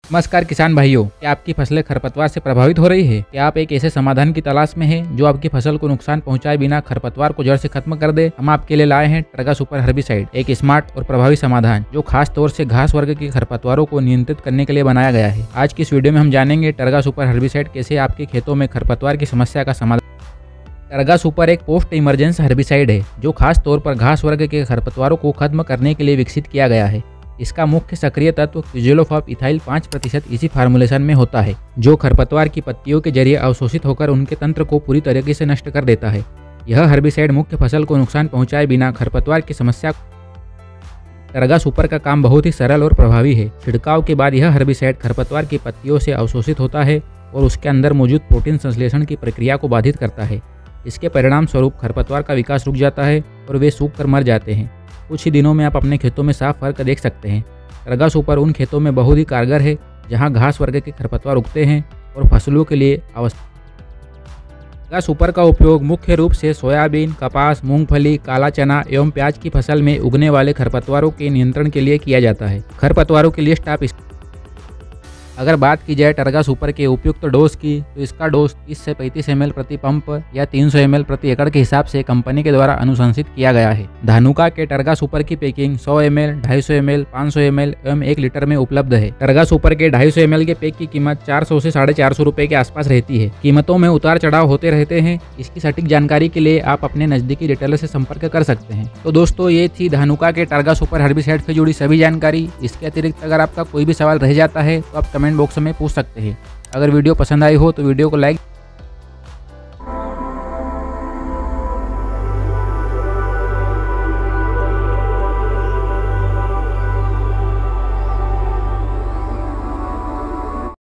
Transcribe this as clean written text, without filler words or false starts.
नमस्कार किसान भाइयों, क्या आपकी फसलें खरपतवार से प्रभावित हो रही है? क्या आप एक ऐसे समाधान की तलाश में हैं जो आपकी फसल को नुकसान पहुंचाए बिना खरपतवार को जड़ से खत्म कर दे? हम आपके लिए लाए हैं टरगा सुपर हर्बिसाइड, एक स्मार्ट और प्रभावी समाधान जो खास तौर से घास वर्ग के खरपतवारों को नियंत्रित करने के लिए बनाया गया है। आज की इस वीडियो में हम जानेंगे टरगा सुपर हर्बिसाइड कैसे आपके खेतों में खरपतवार की समस्या का समाधान। टरगा सुपर एक पोस्ट इमरजेंस हर्बिसाइड है जो खास तौर पर घास वर्ग के खरपतवारों को खत्म करने के लिए विकसित किया गया है। इसका मुख्य सक्रिय तत्व क्विज़ोलोफॉप इथाइल 5% इसी फार्मूलेशन में होता है, जो खरपतवार की पत्तियों के जरिए अवशोषित होकर उनके तंत्र को पूरी तरीके से नष्ट कर देता है। यह हर्बिसाइड मुख्य फसल को नुकसान पहुंचाए बिना खरपतवार की समस्या। टरगा सुपर का काम बहुत ही सरल और प्रभावी है। छिड़काव के बाद यह हर्बिसाइड खरपतवार की पत्तियों से अवशोषित होता है और उसके अंदर मौजूद प्रोटीन संश्लेषण की प्रक्रिया को बाधित करता है। इसके परिणाम स्वरूप खरपतवार का विकास रुक जाता है और वे सूख कर मर जाते हैं। कुछ ही दिनों में आप अपने खेतों में साफ फर्क देख सकते हैं। टरगा सुपर उन खेतों में बहुत ही कारगर है जहां घास वर्ग के खरपतवार उगते हैं और फसलों के लिए आवश्यक। टरगा सुपर का उपयोग मुख्य रूप से सोयाबीन, कपास, मूंगफली, काला चना एवं प्याज की फसल में उगने वाले खरपतवारों के नियंत्रण के लिए किया जाता है। खरपतवारों की लिस्ट आप अगर बात की जाए टरगा सुपर के उपयुक्त डोज की, तो इसका डोज 30 से 35 ml प्रति पंप या 300 ml प्रति एकड़ के हिसाब से कंपनी के द्वारा अनुशंसित किया गया है। धानुका के टरगा सुपर की पैकिंग 100 ml, 250 ml, 500 ml एवं 1 लीटर में उपलब्ध है। टरगा सुपर के 250 ml के पैक की कीमत 400 से 450 रुपए के आसपास रहती है। कीमतों में उतार चढ़ाव होते रहते हैं। इसकी सटीक जानकारी के लिए आप अपने नजदीकी रिटेलर से संपर्क कर सकते हैं। तो दोस्तों, ये थी धानुका के टरगा सुपर हर्बिसाइड से जुड़ी सभी जानकारी। इसके अतिरिक्त अगर आपका कोई भी सवाल रह जाता है तो आप कमेंट बॉक्स में पूछ सकते हैं। अगर वीडियो पसंद आई हो तो वीडियो को लाइक